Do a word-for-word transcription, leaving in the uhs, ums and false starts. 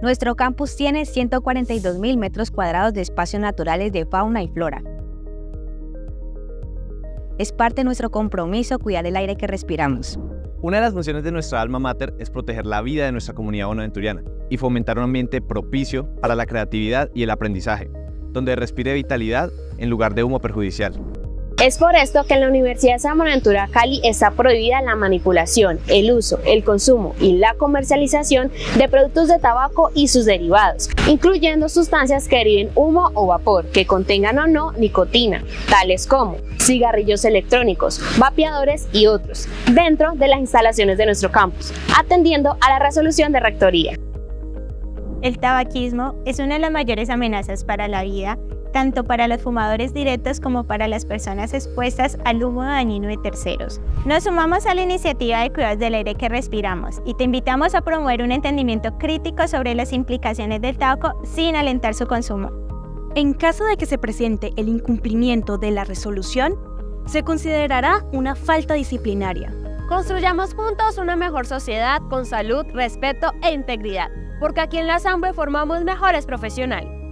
Nuestro campus tiene ciento cuarenta y dos mil metros cuadrados de espacios naturales de fauna y flora. Es parte de nuestro compromiso cuidar el aire que respiramos. Una de las funciones de nuestra alma mater es proteger la vida de nuestra comunidad bonaventuriana y fomentar un ambiente propicio para la creatividad y el aprendizaje, donde respire vitalidad en lugar de humo perjudicial. Es por esto que en la Universidad de San Buenaventura Cali está prohibida la manipulación, el uso, el consumo y la comercialización de productos de tabaco y sus derivados, incluyendo sustancias que deriven humo o vapor, que contengan o no nicotina, tales como cigarrillos electrónicos, vapeadores y otros, dentro de las instalaciones de nuestro campus, atendiendo a la resolución de Rectoría. El tabaquismo es una de las mayores amenazas para la vida, tanto para los fumadores directos como para las personas expuestas al humo dañino de terceros. Nos sumamos a la iniciativa de cuidados del aire que respiramos y te invitamos a promover un entendimiento crítico sobre las implicaciones del tabaco sin alentar su consumo. En caso de que se presente el incumplimiento de la resolución, se considerará una falta disciplinaria. Construyamos juntos una mejor sociedad con salud, respeto e integridad, porque aquí en la SAMBUE formamos mejores profesionales.